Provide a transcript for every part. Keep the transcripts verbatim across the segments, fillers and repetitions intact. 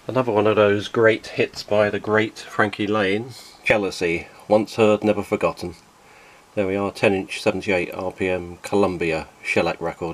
Another one of those great hits by the great Frankie Laine, Jealousy, once heard, never forgotten. There we are, ten inch seventy-eight R P M Columbia Shellac Record.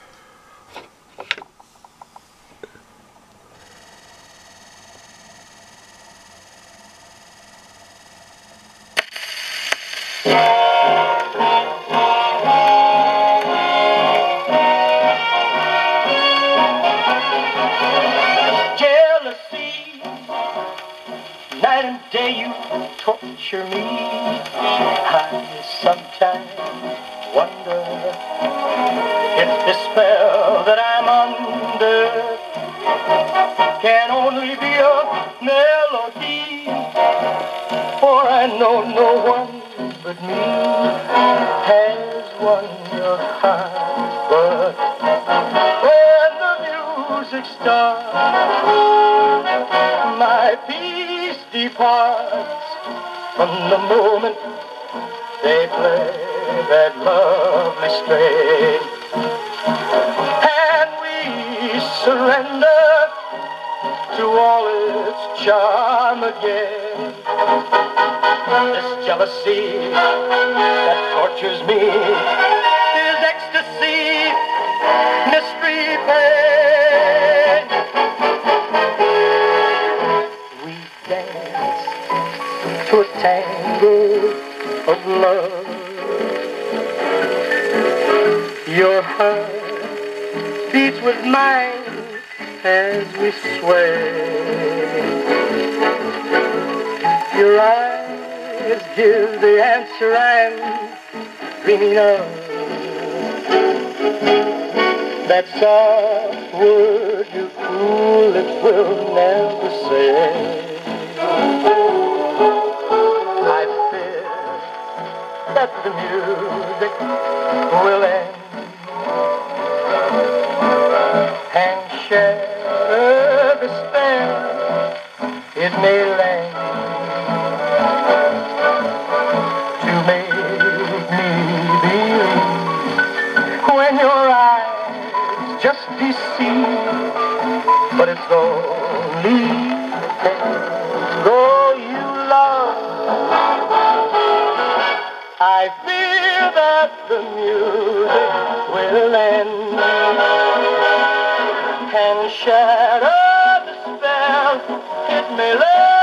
Night and day you torture me. I sometimes wonder if the spell that I'm under can only be a melody, for I know no one but me has won your heart. But when the music starts, my peace departs from the moment they play that lovely strain, and we surrender to all its charm again. This jealousy that tortures me is ecstasy, mystery, pain. We dance to a tango of love. Your heart beats with mine as we sway. Your eyes give the answer I'm dreaming of. That soft word your cool lips will never say. I fear that the music will end and share the spell it may lend to make me believe when your eyes just deceive. But it's only tango you love. I fear that the music will end and shatter the spell it may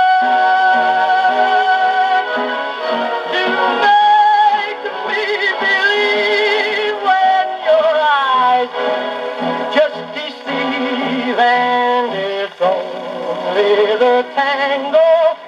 lend to make me believe when your eyes just deceive. And it's only the tango